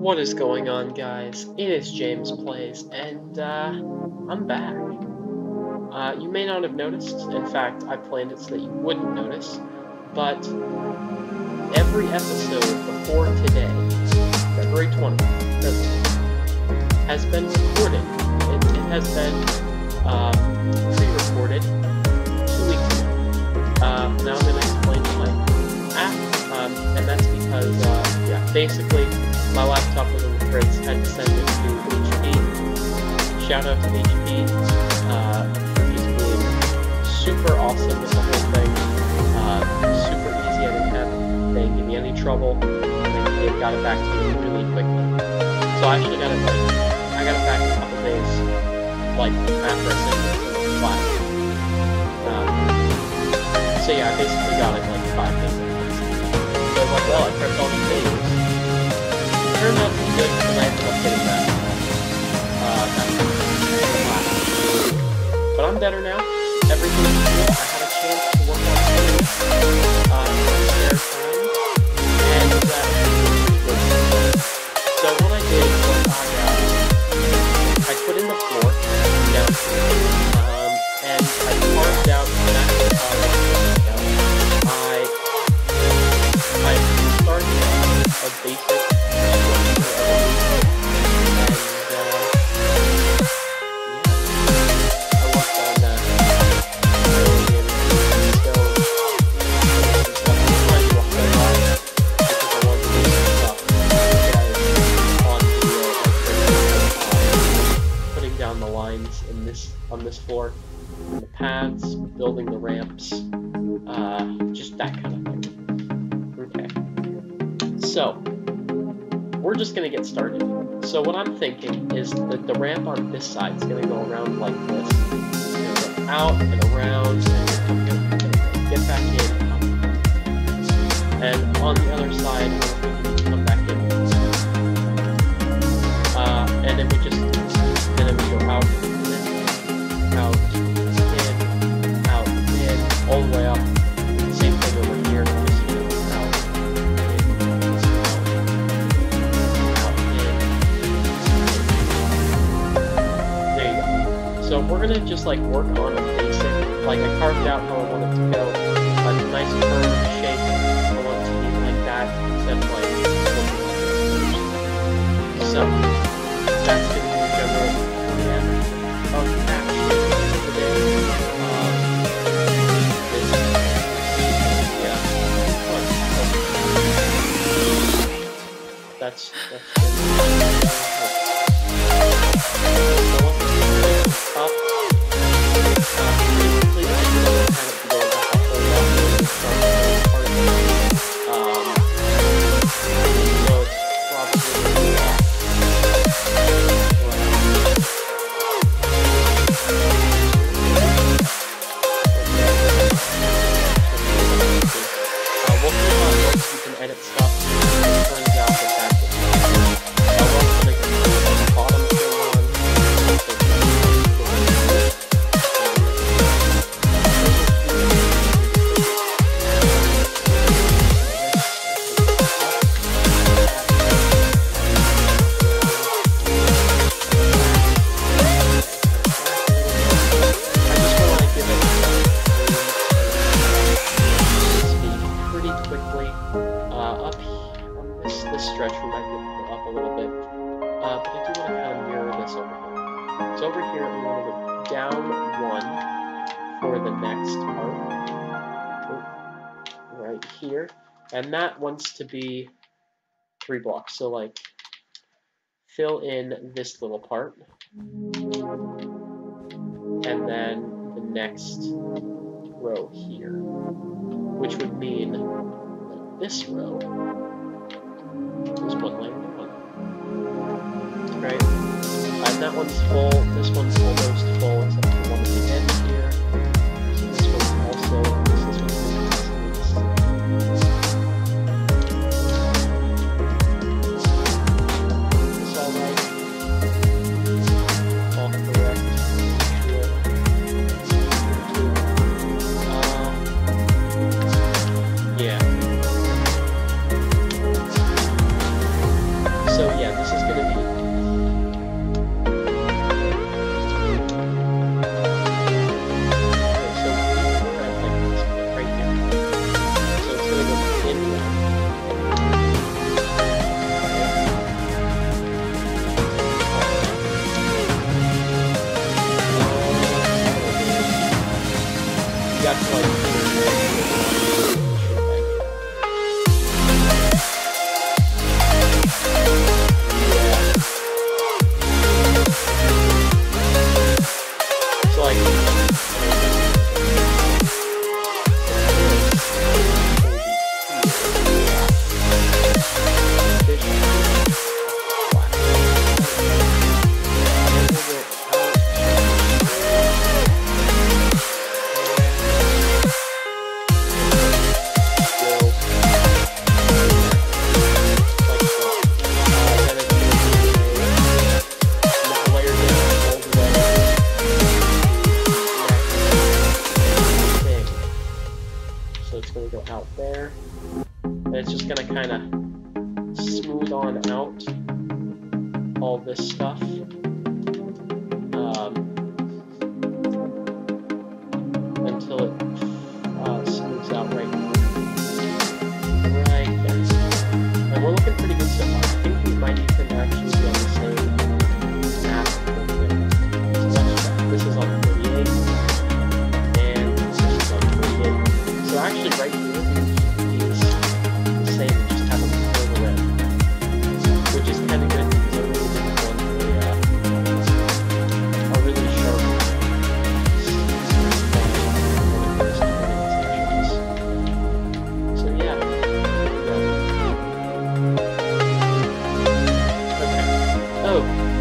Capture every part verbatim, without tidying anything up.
What is going on, guys? It is James Plays, and uh, I'm back. Uh, you may not have noticed, in fact, I planned it so that you wouldn't notice, but every episode before today, February twentieth, present, has been recorded. It, it has been uh, pre-recorded two weeks ago. Uh, now I'm going to explain my app, um, and that's because, uh, yeah, basically, my laptop was in the fridge, had to send it to H P. Shout out to H P. Uh, he's being super awesome with the whole thing. Uh, super easy. I didn't have, they didn't give me any trouble. And they got it back to me really quickly. So I actually got it like, I got it back in a couple days, like after I sent it to the class. Um, so yeah, I basically got it like five days later. So I was like, well, I prepped all these videos. Turned out to be good because I ended up getting that, uh, that class. But I'm better now. Everything's good. I had a chance to work on things, uh, in my spare time, and that was good. So what I did was I, uh, I put in the floor down here, um, and I carved out that, uh, I, I started a basic in this on this floor, the paths, building the ramps, uh, just that kind of thing. Okay, so we're just gonna get started. So what I'm thinking is that the ramp on this side is gonna go around like this. It's gonna go out and around, and I'm gonna get back in, and on the other side, come back in, uh, and then we just and then we go out. Out, in, out, in, all the way up. Same thing over here. Just, you know, out, in, out, in. There you go. So we're gonna just like work on a basic, like I carved out how I want it to go. A nice curved shape. I want it to be like that, instead of like looking like this. So that's gonna be the general plan of that. That's, that's good. So once it's up, uh, basically I can kind of go back up and down and start the part. Um, so it's probably uh, uh, we'll put on notes, you can edit stuff. It turns out that that's and that wants to be three blocks. So like fill in this little part, and then the next row here, which would mean that this row is one layer down, right? And that one's full. This one's almost full, except for one at the end here. So this one's also. This is what's so yeah, gonna kind of smooth on out all this stuff. Um, until it uh, smooths out right right there. And we're looking pretty good so far. I think we might even actually be on the same map. So let's check. This is on thirty-eight, and this is on thirty-eight. So actually right here, these the same, just have them further red, which is kind of good because I really didn't want the uh, a really sharp. So yeah. Okay. Oh.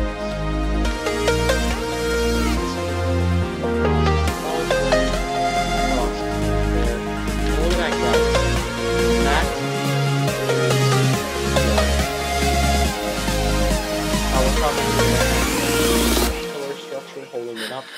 Holding it up.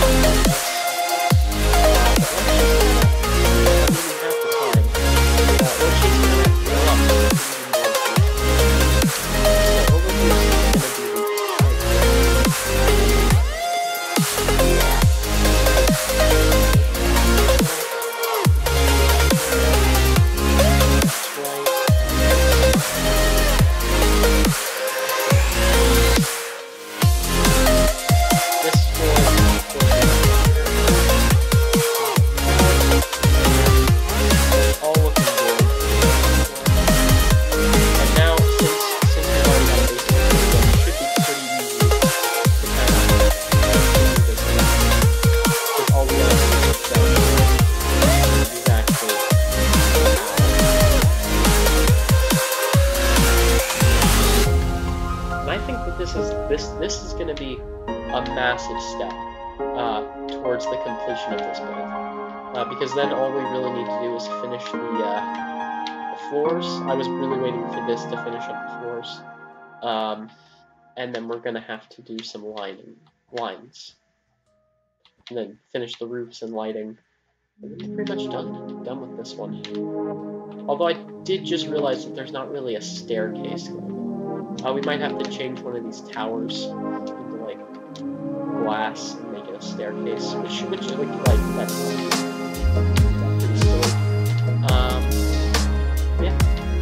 This is this this is going to be a massive step uh, towards the completion of this build, uh, because then all we really need to do is finish the, uh, the floors. I was really waiting for this to finish up the floors, um, and then we're going to have to do some lining lines, and then finish the roofs and lighting. We're pretty much done done with this one. Although I did just realize that there's not really a staircase going on. Uh, we might have to change one of these towers into like glass and make it a staircase, which which would like that's pretty silly. Um, yeah.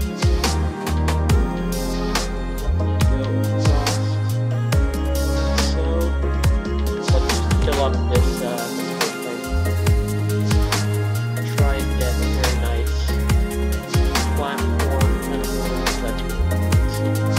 So let's just fill up this uh, this thing. Try and get a very nice platform kind of one that's really nice.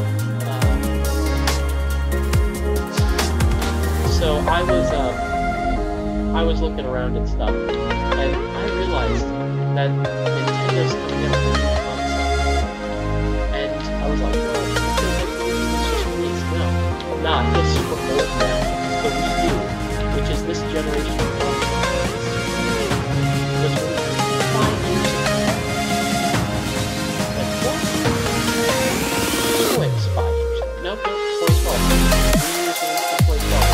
So I was um, I was looking around and stuff, and I realized that Nintendo's coming out with a new console, and I was like, well, it's just released now. Nah, it's super old now. The Wii U, which is this generation of console, was released five years ago. Like what? No, it was five years ago. Nope, nope, twenty twelve. Wii U was released in twenty twelve.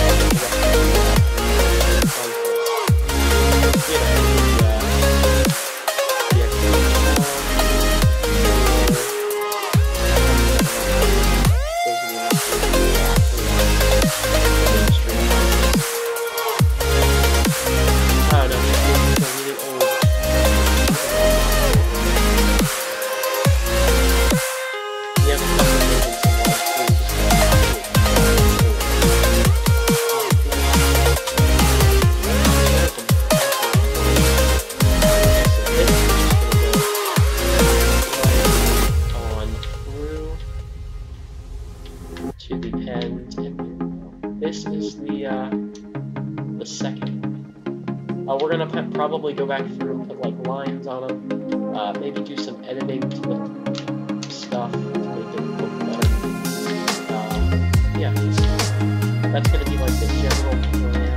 To the end, and this is the uh, the second one. Uh, we're gonna probably go back through and put like lines on them, uh, maybe do some editing to the stuff to make it look better. Uh, yeah, that's gonna be like the general plan.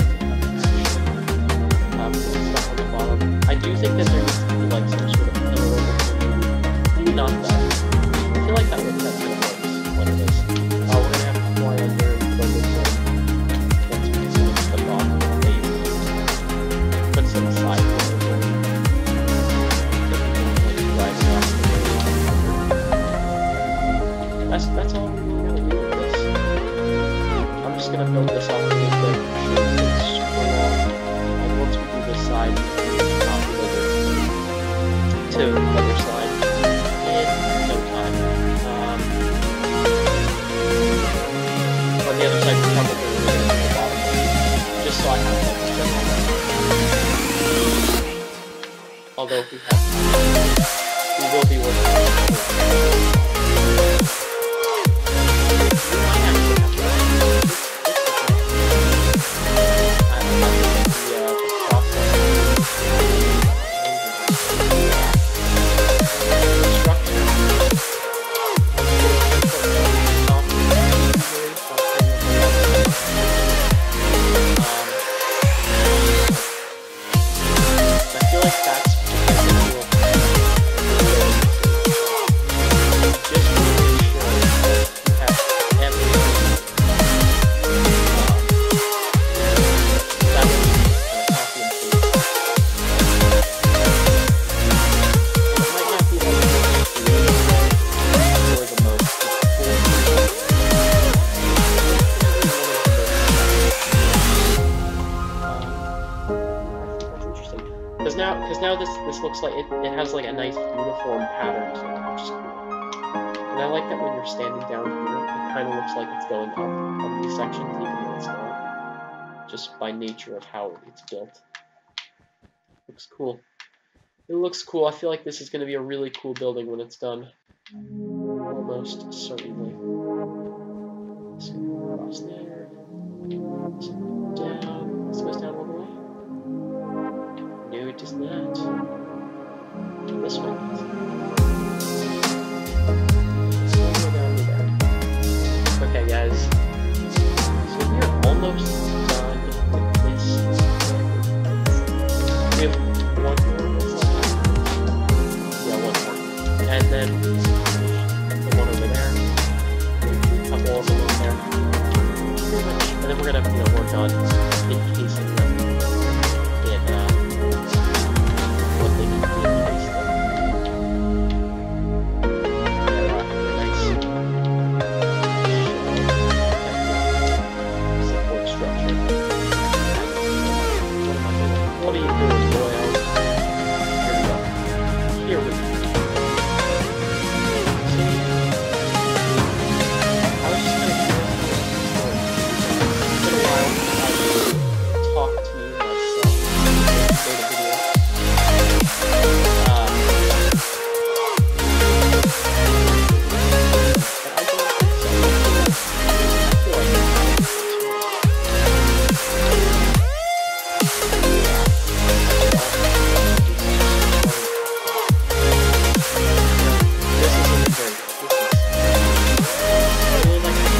Um, stuff on the bottom. I do think that there needs to be like some sort of pillar over here, maybe, maybe not that. I feel like that would that's gonna work. What it is. Uh, we're gonna have to fly under and put this in. Let's put some of the bottom of the base. Put some side doors in. Like driving off the road. I have like the general. Although we have, we will be working on it. Because now this this looks like it, it has like a nice uniform pattern to it, which is cool. And I like that when you're standing down here, it kind of looks like it's going up on these sections, even though it's not. Just by nature of how it's built. Looks cool. It looks cool. I feel like this is going to be a really cool building when it's done. Almost certainly. This goes across there. This goes down. This goes down all the way. No, it does not. This one does. So we'll go down to there. Okay, guys. So we're almost done with this. We have one more that's left. Yeah, one more. And then the one over there. A couple of them over there. And then we're gonna, you know, work on encasing them in uh what they need to encase them. Nice support structure. What are you doing, boy? Here we go. Here we go. I was just gonna it's been a while since I talked to you myself. Made a video. Um, but I don't think so. I feel like this is really very good. I really like this.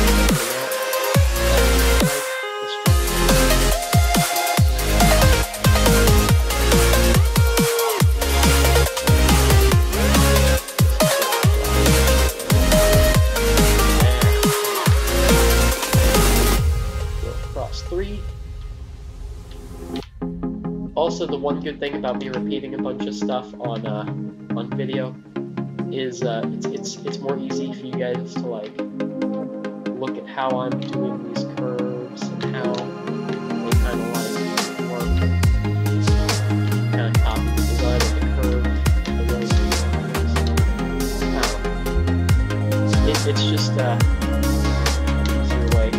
Three. Also, the one good thing about me repeating a bunch of stuff on uh, on video is uh, it's it's it's more easy for you guys to like look at how I'm doing these curves and how they kind of like work. Kind of copy the design of the curve. The way it, it's just uh, an easier way.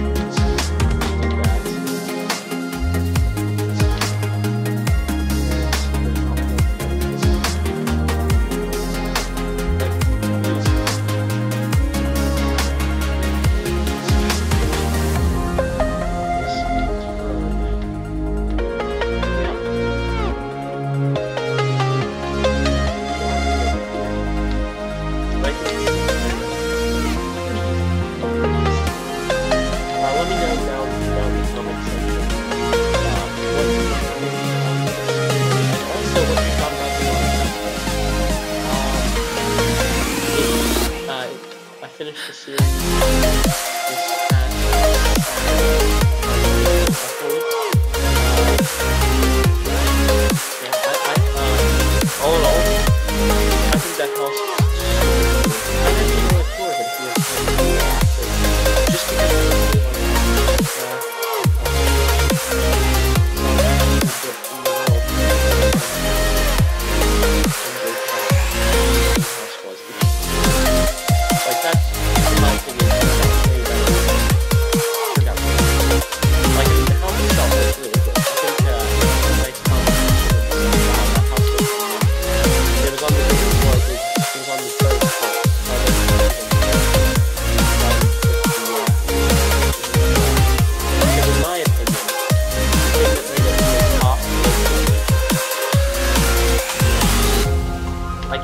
Finished the series this past Saturday. Yeah, I, I, uh, all in all, I think that house was I didn't even really tour of it if you have time. Just because it was like that's in my opinion.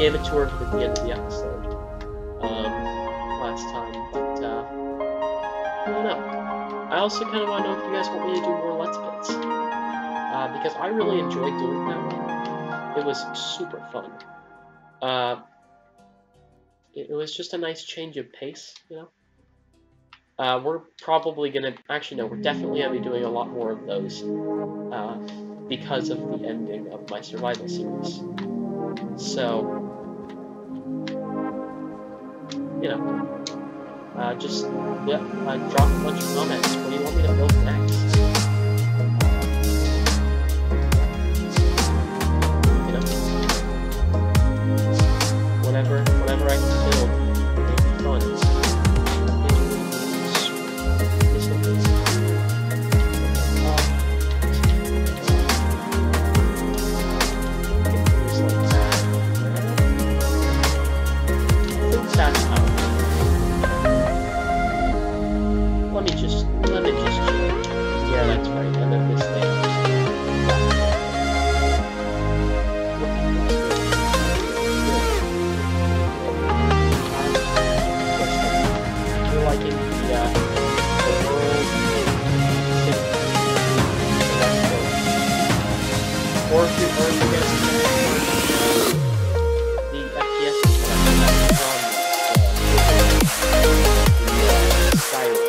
gave a tour at the end of the episode um, last time, but uh, I don't know. I also kind of want to know if you guys want me to do more Let's Plays, uh, because I really enjoyed doing that one. It was super fun. Uh, it, it was just a nice change of pace, you know? Uh, we're probably gonna, actually no, we're definitely gonna be doing a lot more of those, uh, because of the ending of my survival series. So, you know, uh, just, yeah, uh, drop a bunch of comments. What do you want me to build next? You know, whatever, whatever I can build, make it fun. Let me just, let me just check. Yeah, that's right. And then this thing. You're liking the, uh, the world city. Or if you're, or if you guys can the F P S is the Skyrim.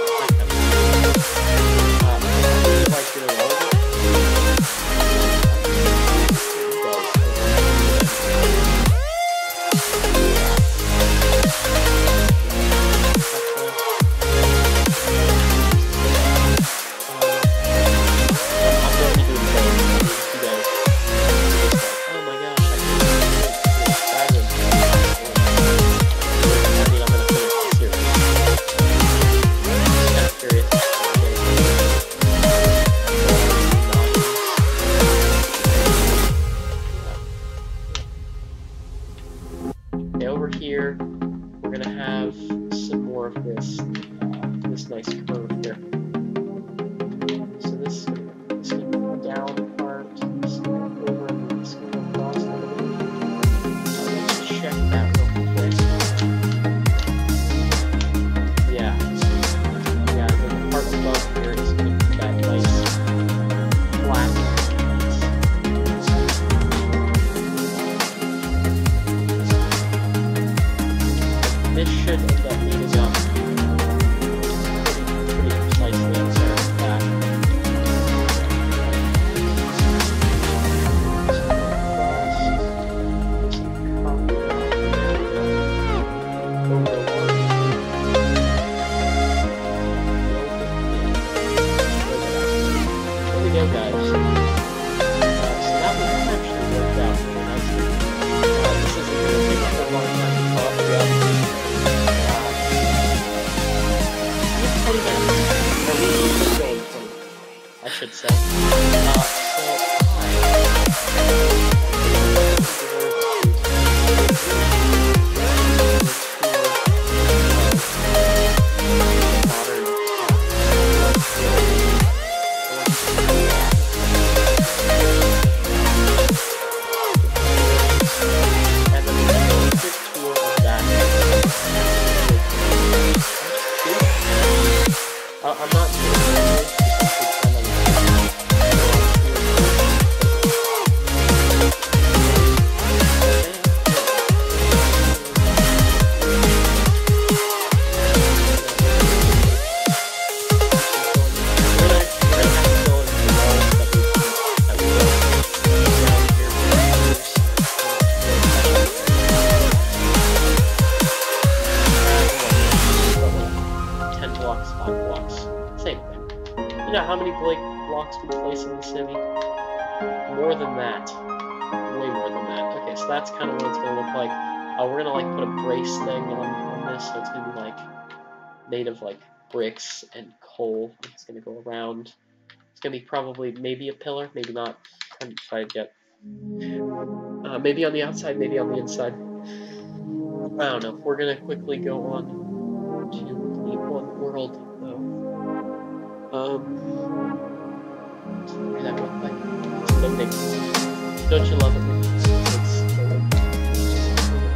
Over here, we're gonna have some more of this, uh, this nice curve here. So this is gonna, this is gonna go down part, this is gonna go over, and this is gonna go across a little bit. Uh, let's check that real quick. Yeah, yeah. And then the part above here is gonna be that nice flat. This should end up meeting up pretty, pretty precisely on center of that. There we go, guys. Uh, so that one actually worked out really nicely. Uh, this isn't going to take a whole lot of time to pop it up. I should say. Uh, and then a quick tour of that. Uh, I'm not sure. How many Blake blocks we place in the city? More than that. Way more than that. Okay, so that's kind of what it's going to look like. Uh, we're going to like put a brace thing on, on this, so it's going to be like made of like bricks and coal. It's going to go around. It's going to be probably maybe a pillar, maybe not. I haven't decided yet. Uh, maybe on the outside, maybe on the inside. I don't know. We're going to quickly go on to the one world. Um, what does that look like? It's loading. Don't you love it? It's loading.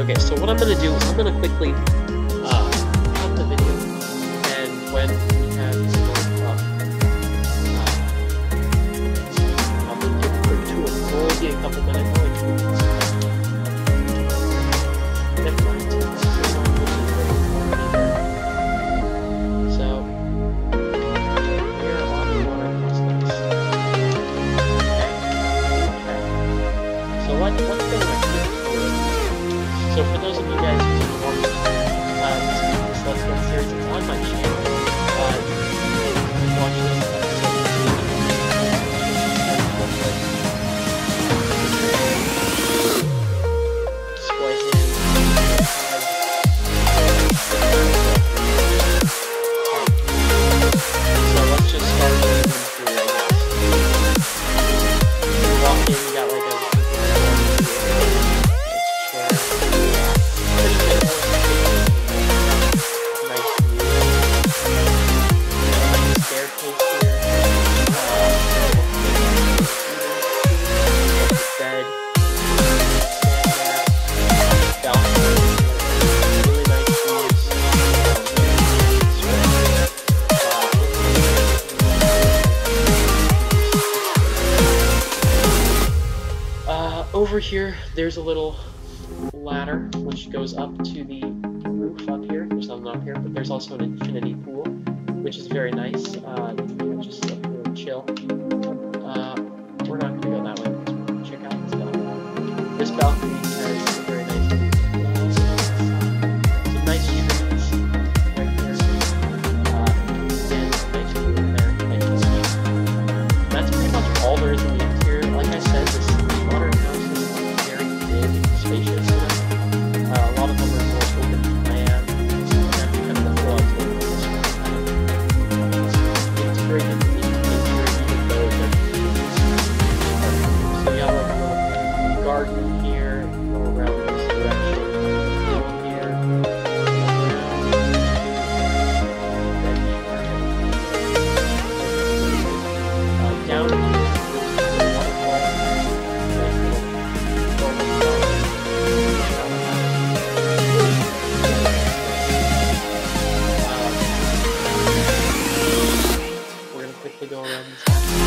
Okay, so what I'm gonna do is I'm gonna quickly uh, cut the video, and when we have this going up, uh, I'm gonna give a quick tour. It'll only be a couple minutes. Never mind. So here on the water space. Okay. So what what's going on? So for those of you guys who are watching uh, this Let's Go series, it's on my channel. Uh, you can watch this display here. So let's just start moving through, I guess. You walk in, you got like a over here, there's a little ladder which goes up to the roof up here. There's nothing up here, but there's also an infinity pool, which is very nice. Uh, just like really chill. Uh, we're not going to go that way because we're going to check out this balcony. This balcony has a very nice view. Some nice trees right there. Uh, and a nice view in there. And that's pretty much all there is in the interior. Like I said, this modern house is very big and spacious. Uh, a lot of them are more open plan. And that's kind of the flow to this one. It's very interior, even though so you have like a little garden here, go around this direction, here, around, uh, down here. Quickly go around this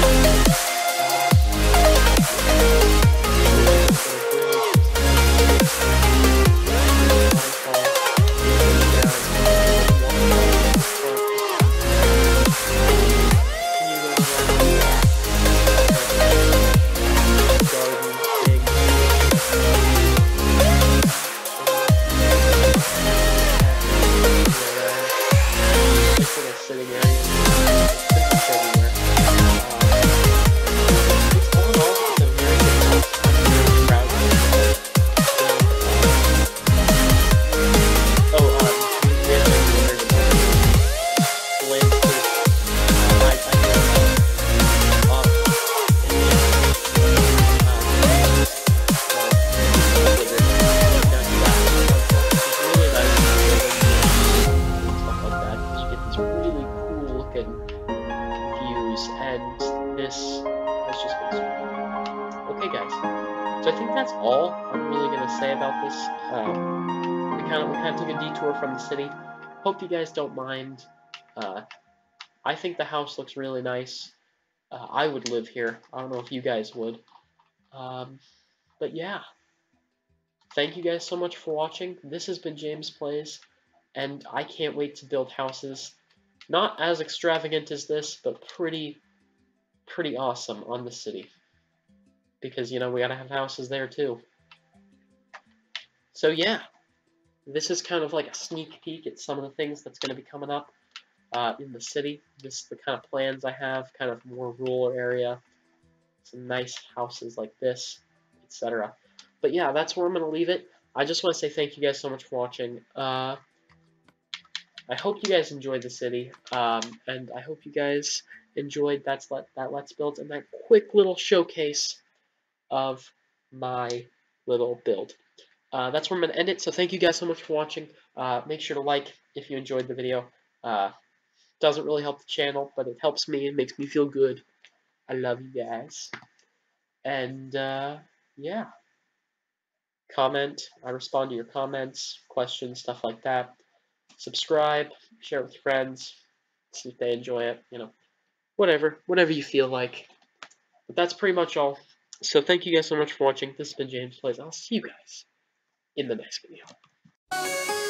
sitting area. Everywhere. It's all in all, it's a very good house. I'm very proud of it. Oh, um, we have to go there to the landscape. I, I know, uh, up in the, um, so, bigger. Down to that. It's really nice and stuff like that, because you get these really cool looking views, and this has just been super. Okay, guys. So I think that's all I'm really gonna say about this. Um, we kind of we kind of took a detour from the city. Hope you guys don't mind. Uh, I think the house looks really nice. Uh, I would live here. I don't know if you guys would. Um, but yeah. Thank you guys so much for watching. This has been James Plays, and I can't wait to build houses. Not as extravagant as this, but pretty, pretty awesome on the city. Because, you know, we gotta have houses there too. So yeah, this is kind of like a sneak peek at some of the things that's gonna be coming up uh, in the city. This is the kind of plans I have, kind of more rural area, some nice houses like this, et cetera. But yeah, that's where I'm gonna leave it. I just want to say thank you guys so much for watching. Uh, I hope you guys enjoyed the city, um, and I hope you guys enjoyed that's let, that Let's Build and that quick little showcase of my little build. Uh, that's where I'm going to end it, so thank you guys so much for watching. Uh, make sure to like if you enjoyed the video. Uh, doesn't really help the channel, but it helps me and makes me feel good. I love you guys. And, uh, yeah. comment. I respond to your comments, questions, stuff like that. Subscribe, share it with friends, see if they enjoy it, you know, whatever, whatever you feel like. But that's pretty much all. So thank you guys so much for watching. This has been James Plays. I'll see you guys in the next video.